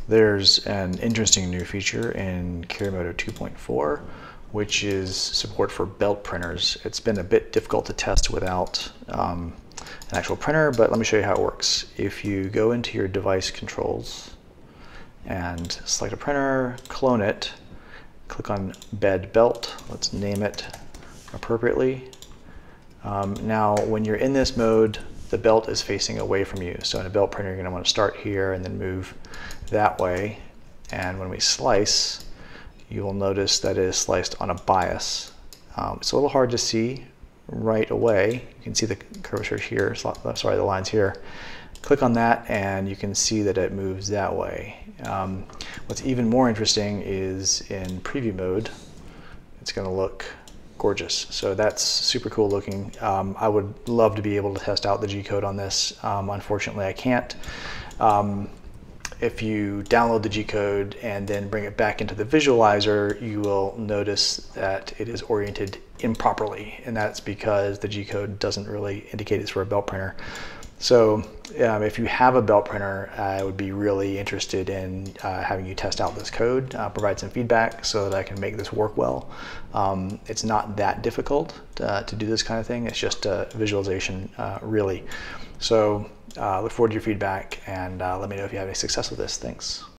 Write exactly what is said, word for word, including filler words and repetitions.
There's an interesting new feature in Kiri Moto two point four, which is support for belt printers. It's been a bit difficult to test without um, an actual printer, but let me show you how it works. If you go into your device controls and select a printer, clone it, click on bed belt, let's name it appropriately. Um, now when you're in this mode, the belt is facing away from you. So in a belt printer, you're going to want to start here and then move that way. And when we slice, you will notice that it is sliced on a bias. Um, it's a little hard to see right away. You can see the curvature here, sorry, the lines here. Click on that and you can see that it moves that way. Um, what's even more interesting is in preview mode, it's going to look gorgeous. So that's super cool looking. Um, I would love to be able to test out the G code on this. Um, unfortunately, I can't. Um, if you download the G code and then bring it back into the visualizer, you will notice that it is oriented improperly, and that's because the G code doesn't really indicate it's for a belt printer. So um, if you have a belt printer, I would be really interested in uh, having you test out this code, uh, provide some feedback so that I can make this work well. Um, it's not that difficult uh, to do this kind of thing. It's just a visualization, uh, really. So uh, look forward to your feedback and uh, let me know if you have any success with this. Thanks.